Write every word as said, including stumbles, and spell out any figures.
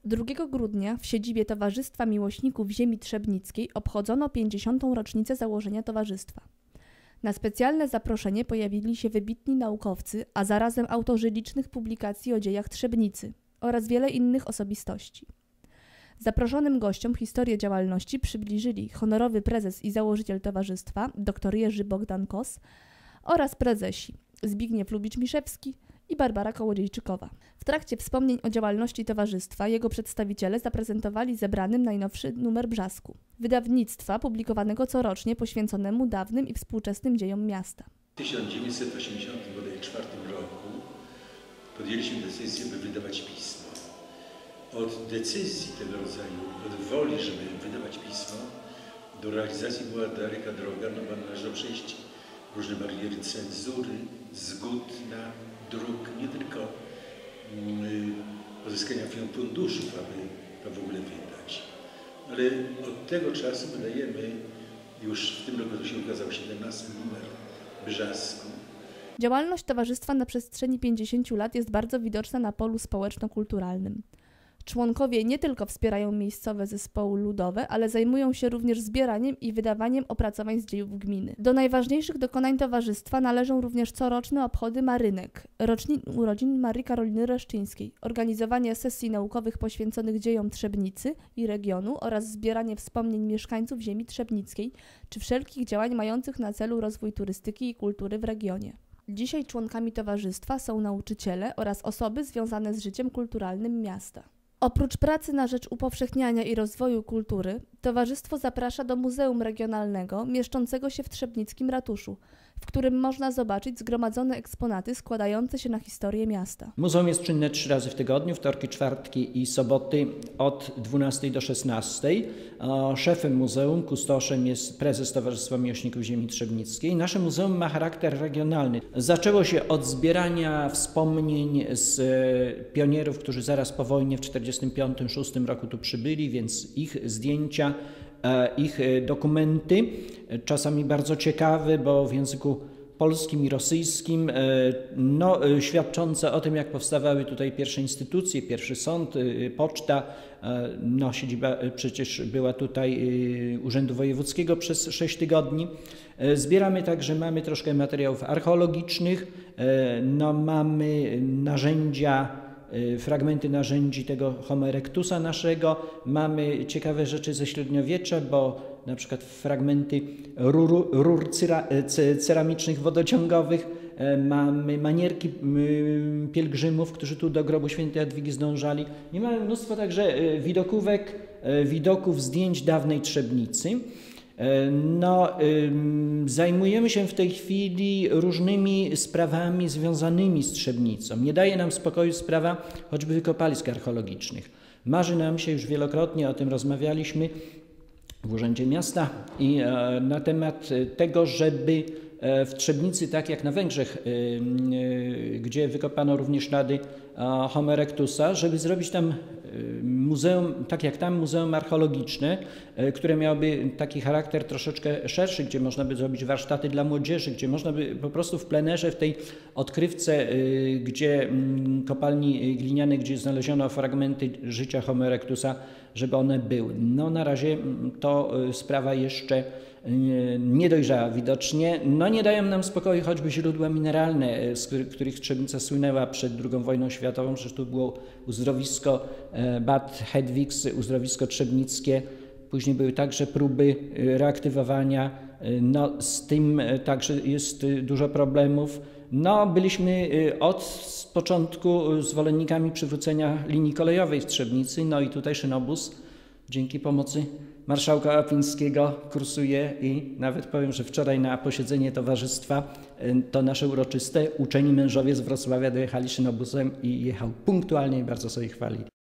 drugiego grudnia w siedzibie Towarzystwa Miłośników Ziemi Trzebnickiej obchodzono pięćdziesiątą rocznicę założenia towarzystwa. Na specjalne zaproszenie pojawili się wybitni naukowcy, a zarazem autorzy licznych publikacji o dziejach Trzebnicy oraz wiele innych osobistości. Zaproszonym gościom historię działalności przybliżyli honorowy prezes i założyciel towarzystwa dr Jerzy Bogdan-Kos oraz prezesi Zbigniew Lubicz-Miszewski i Barbara Kołodziejczykowa. W trakcie wspomnień o działalności towarzystwa jego przedstawiciele zaprezentowali zebranym najnowszy numer Brzasku, wydawnictwa publikowanego corocznie poświęconemu dawnym i współczesnym dziejom miasta. W tysiąc dziewięćset osiemdziesiątym czwartym roku podjęliśmy decyzję, by wydawać pismo. Od decyzji tego rodzaju, od woli, żeby wydawać pismo, do realizacji była daleka droga, no bo należało przejść różne bariery cenzury, zgód na druk, nie tylko mm, pozyskania funduszów, aby to w ogóle wydać. Ale od tego czasu wydajemy, już w tym roku to się ukazał siedemnasty numer Brzasku. Działalność towarzystwa na przestrzeni pięćdziesięciu lat jest bardzo widoczna na polu społeczno-kulturalnym. Członkowie nie tylko wspierają miejscowe zespoły ludowe, ale zajmują się również zbieraniem i wydawaniem opracowań z dziejów gminy. Do najważniejszych dokonań towarzystwa należą również coroczne obchody Marynek, rocznin urodzin Marii Karoliny Reszczyńskiej, organizowanie sesji naukowych poświęconych dziejom Trzebnicy i regionu oraz zbieranie wspomnień mieszkańców ziemi trzebnickiej, czy wszelkich działań mających na celu rozwój turystyki i kultury w regionie. Dzisiaj członkami towarzystwa są nauczyciele oraz osoby związane z życiem kulturalnym miasta. Oprócz pracy na rzecz upowszechniania i rozwoju kultury, towarzystwo zaprasza do Muzeum Regionalnego mieszczącego się w Trzebnickim Ratuszu, w którym można zobaczyć zgromadzone eksponaty składające się na historię miasta. Muzeum jest czynne trzy razy w tygodniu, wtorki, czwartki i soboty od dwunastej do szesnastej. Szefem muzeum, kustoszem jest prezes Towarzystwa Miłośników Ziemi Trzebnickiej. Nasze muzeum ma charakter regionalny. Zaczęło się od zbierania wspomnień z pionierów, którzy zaraz po wojnie w tysiąc dziewięćset czterdziestym piątym do szóstym roku tu przybyli, więc ich zdjęcia, ich dokumenty, czasami bardzo ciekawe, bo w języku polskim i rosyjskim, no, świadczące o tym, jak powstawały tutaj pierwsze instytucje, pierwszy sąd, poczta, no, siedziba przecież była tutaj Urzędu Wojewódzkiego przez sześć tygodni. Zbieramy także, mamy troszkę materiałów archeologicznych, no, mamy narzędzia, fragmenty narzędzi tego Homo erectusa naszego. Mamy ciekawe rzeczy ze średniowiecza, bo na przykład fragmenty rur, rur cyra, ceramicznych wodociągowych. Mamy manierki pielgrzymów, którzy tu do grobu świętej Jadwigi zdążali. I mamy mnóstwo także widokówek, widoków, zdjęć dawnej Trzebnicy. No, zajmujemy się w tej chwili różnymi sprawami związanymi z Trzebnicą. Nie daje nam spokoju sprawa choćby wykopalisk archeologicznych. Marzy nam się, już wielokrotnie o tym rozmawialiśmy w Urzędzie Miasta, i na temat tego, żeby w Trzebnicy, tak jak na Węgrzech, gdzie wykopano również ślady Homo erectusa, żeby zrobić tam muzeum, tak jak tam, muzeum archeologiczne, które miałoby taki charakter troszeczkę szerszy, gdzie można by zrobić warsztaty dla młodzieży, gdzie można by po prostu w plenerze, w tej odkrywce, gdzie kopalni glinianej, gdzie znaleziono fragmenty życia Homo erectusa, żeby one były. No, na razie to sprawa jeszcze nie dojrzała widocznie. No, nie dają nam spokoju choćby źródła mineralne, z których Trzebnica słynęła przed drugą wojną światową. Przecież tu było uzdrowisko Bad Hedwigs, uzdrowisko trzebnickie. Później były także próby reaktywowania. No, z tym także jest dużo problemów. No, byliśmy od początku zwolennikami przywrócenia linii kolejowej w Trzebnicy. No i tutaj Szynobus dzięki pomocy marszałka Łapińskiego kursuje i nawet powiem, że wczoraj na posiedzenie towarzystwa, to nasze uroczyste, uczeni mężowie z Wrocławia dojechali Szynobusem i jechał punktualnie i bardzo sobie chwali.